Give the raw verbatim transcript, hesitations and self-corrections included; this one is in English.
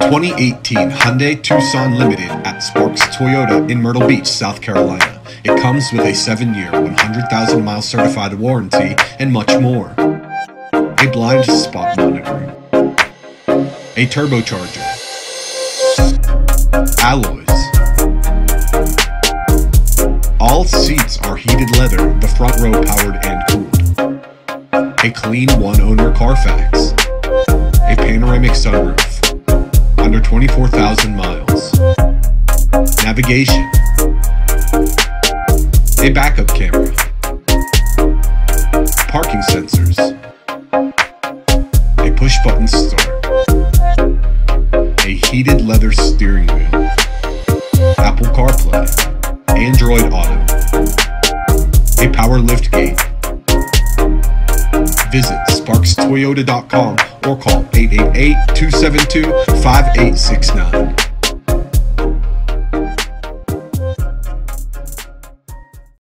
twenty eighteen Hyundai Tucson Limited at Sparks Toyota in Myrtle Beach, South Carolina. It comes with a seven year, one hundred thousand mile certified warranty and much more. A blind spot monitoring. A turbocharger. Alloys. All seats are heated leather, the front row powered and cooled. A clean one-owner Carfax. A panoramic sunroof. Under twenty-four thousand miles. Navigation. A backup camera. Parking sensors. A push-button start. A heated leather steering wheel. Apple CarPlay. Android Auto. A power liftgate. Visit sparks toyota dot com or call eight eight eight, two seven two, five eight six nine.